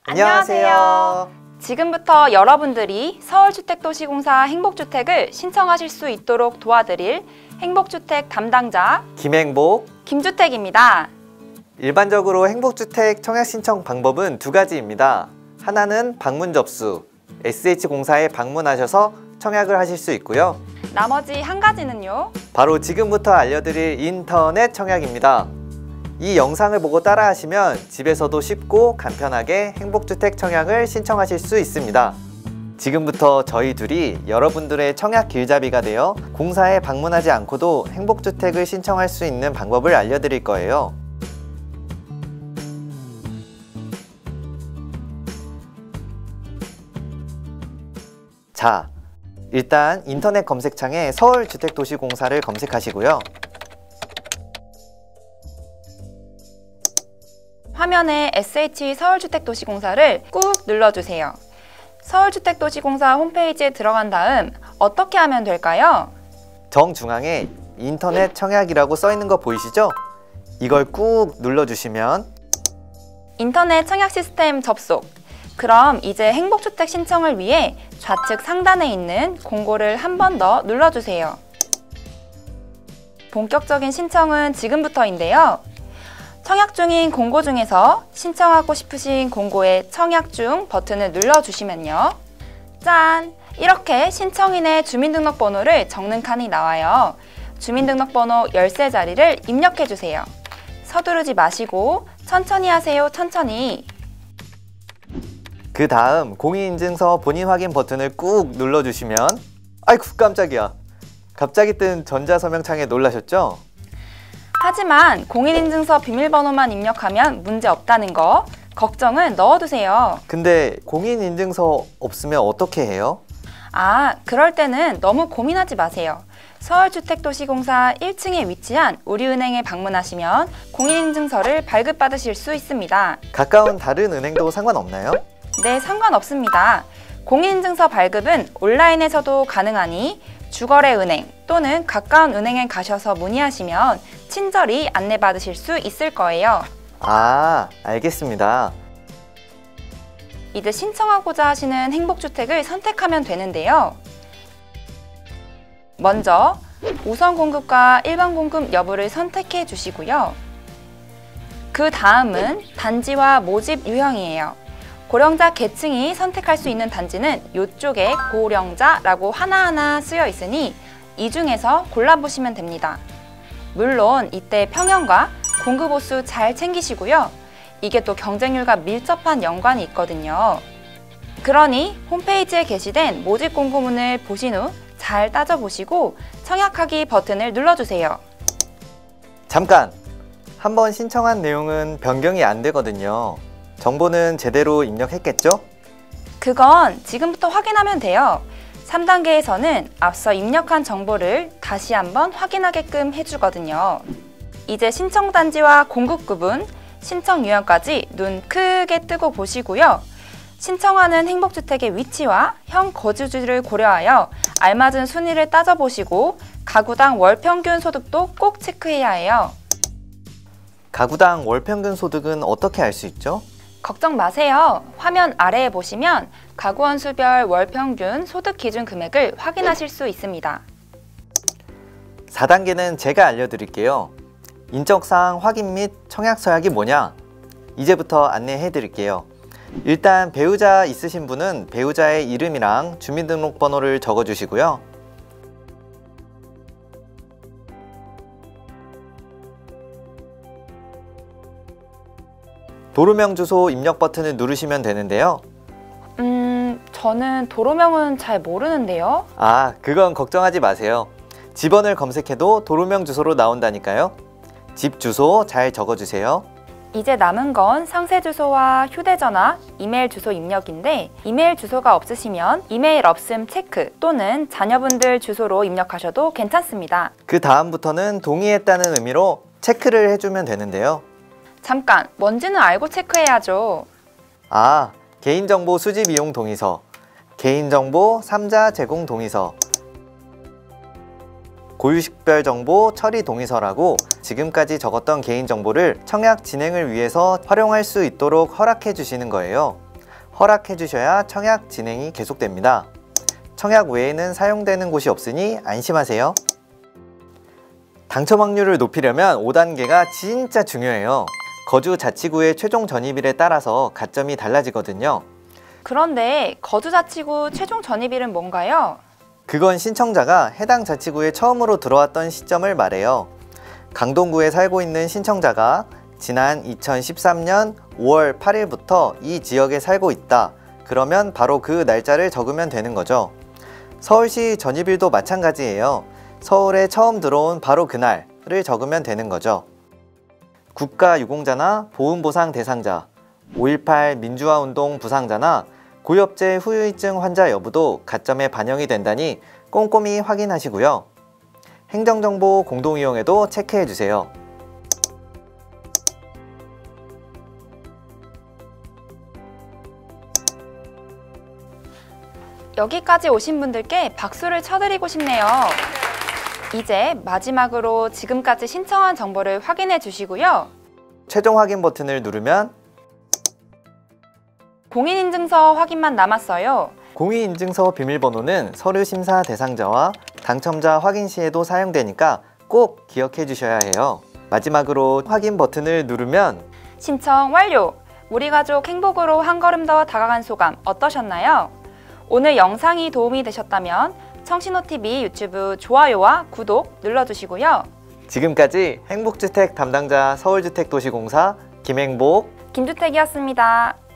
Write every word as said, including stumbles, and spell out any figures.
안녕하세요. 지금부터 여러분들이 서울주택도시공사 행복주택을 신청하실 수 있도록 도와드릴 행복주택 담당자 김행복, 김주택입니다. 일반적으로 행복주택 청약 신청 방법은 두 가지입니다. 하나는 방문 접수, 에스에이치공사에 방문하셔서 청약을 하실 수 있고요. 나머지 한 가지는요? 바로 지금부터 알려드릴 인터넷 청약입니다. 이 영상을 보고 따라하시면 집에서도 쉽고 간편하게 행복주택 청약을 신청하실 수 있습니다. 지금부터 저희 둘이 여러분들의 청약 길잡이가 되어 공사에 방문하지 않고도 행복주택을 신청할 수 있는 방법을 알려드릴 거예요. 자, 일단 인터넷 검색창에 서울주택도시공사를 검색하시고요. 화면에 에스에이치 서울주택도시공사를 꾹 눌러주세요. 서울주택도시공사 홈페이지에 들어간 다음 어떻게 하면 될까요? 정중앙에 인터넷 청약이라고 써 있는 거 보이시죠? 이걸 꾹 눌러주시면 인터넷 청약 시스템 접속. 그럼 이제 행복주택 신청을 위해 좌측 상단에 있는 공고를 한 번 더 눌러주세요. 본격적인 신청은 지금부터인데요. 청약 중인 공고 중에서 신청하고 싶으신 공고의 청약 중 버튼을 눌러주시면요. 짠! 이렇게 신청인의 주민등록번호를 적는 칸이 나와요. 주민등록번호 열세 자리를 입력해주세요. 서두르지 마시고 천천히 하세요, 천천히. 그 다음 공인인증서 본인 확인 버튼을 꾹 눌러주시면 아이고 깜짝이야. 갑자기 뜬 전자서명창에 놀라셨죠? 하지만 공인인증서 비밀번호만 입력하면 문제 없다는 거 걱정은 넣어두세요. 근데 공인인증서 없으면 어떻게 해요? 아, 그럴 때는 너무 고민하지 마세요. 서울주택도시공사 일 층에 위치한 우리은행에 방문하시면 공인인증서를 발급받으실 수 있습니다. 가까운 다른 은행도 상관없나요? 네, 상관없습니다. 공인인증서 발급은 온라인에서도 가능하니 주거래은행 또는 가까운 은행에 가셔서 문의하시면 친절히 안내받으실 수 있을 거예요. 아, 알겠습니다. 이제 신청하고자 하시는 행복주택을 선택하면 되는데요. 먼저 우선 공급과 일반 공급 여부를 선택해 주시고요. 그 다음은 단지와 모집 유형이에요. 고령자 계층이 선택할 수 있는 단지는 이쪽에 고령자라고 하나하나 쓰여 있으니 이 중에서 골라보시면 됩니다. 물론 이때 평형과 공급 호수 잘 챙기시고요. 이게 또 경쟁률과 밀접한 연관이 있거든요. 그러니 홈페이지에 게시된 모집 공고문을 보신 후 잘 따져보시고 청약하기 버튼을 눌러주세요. 잠깐! 한번 신청한 내용은 변경이 안 되거든요. 정보는 제대로 입력했겠죠? 그건 지금부터 확인하면 돼요. 삼 단계에서는 앞서 입력한 정보를 다시 한번 확인하게끔 해주거든요. 이제 신청 단지와 공급 구분, 신청 유형까지 눈 크게 뜨고 보시고요. 신청하는 행복주택의 위치와 현 거주지를 고려하여 알맞은 순위를 따져보시고 가구당 월평균 소득도 꼭 체크해야 해요. 가구당 월평균 소득은 어떻게 알 수 있죠? 걱정 마세요. 화면 아래에 보시면 가구원수별 월평균 소득 기준 금액을 확인하실 수 있습니다. 사 단계는 제가 알려드릴게요. 인적사항 확인 및 청약 서약이 뭐냐? 이제부터 안내해 드릴게요. 일단 배우자 있으신 분은 배우자의 이름이랑 주민등록번호를 적어주시고요. 도로명 주소 입력 버튼을 누르시면 되는데요. 음... 저는 도로명은 잘 모르는데요. 아, 그건 걱정하지 마세요. 집원을 검색해도 도로명 주소로 나온다니까요. 집 주소 잘 적어주세요. 이제 남은 건 상세 주소와 휴대전화, 이메일 주소 입력인데 이메일 주소가 없으시면 이메일 없음 체크 또는 자녀분들 주소로 입력하셔도 괜찮습니다. 그 다음부터는 동의했다는 의미로 체크를 해주면 되는데요. 잠깐, 뭔지는 알고 체크해야죠. 아, 개인정보 수집 이용 동의서, 개인정보 삼자 제공 동의서, 고유식별 정보 처리 동의서라고 지금까지 적었던 개인정보를 청약 진행을 위해서 활용할 수 있도록 허락해 주시는 거예요. 허락해 주셔야 청약 진행이 계속됩니다. 청약 외에는 사용되는 곳이 없으니 안심하세요. 당첨 확률을 높이려면 오 단계가 진짜 중요해요. 거주 자치구의 최종 전입일에 따라서 가점이 달라지거든요. 그런데 거주자치구 최종 전입일은 뭔가요? 그건 신청자가 해당 자치구에 처음으로 들어왔던 시점을 말해요. 강동구에 살고 있는 신청자가 지난 이천십삼 년 오월 팔 일부터 이 지역에 살고 있다. 그러면 바로 그 날짜를 적으면 되는 거죠. 서울시 전입일도 마찬가지예요. 서울에 처음 들어온 바로 그날을 적으면 되는 거죠. 국가유공자나 보훈보상 대상자, 오일팔 민주화운동 부상자나 고엽제 후유증 환자 여부도 가점에 반영이 된다니 꼼꼼히 확인하시고요. 행정정보 공동이용에도 체크해주세요. 여기까지 오신 분들께 박수를 쳐드리고 싶네요. 이제 마지막으로 지금까지 신청한 정보를 확인해 주시고요. 최종 확인 버튼을 누르면 공인인증서 확인만 남았어요. 공인인증서 비밀번호는 서류 심사 대상자와 당첨자 확인 시에도 사용되니까 꼭 기억해 주셔야 해요. 마지막으로 확인 버튼을 누르면 신청 완료! 우리 가족 행복으로 한 걸음 더 다가간 소감 어떠셨나요? 오늘 영상이 도움이 되셨다면 청신호티비 유튜브 좋아요와 구독 눌러주시고요. 지금까지 행복주택 담당자 서울주택도시공사 김행복 김주택이었습니다.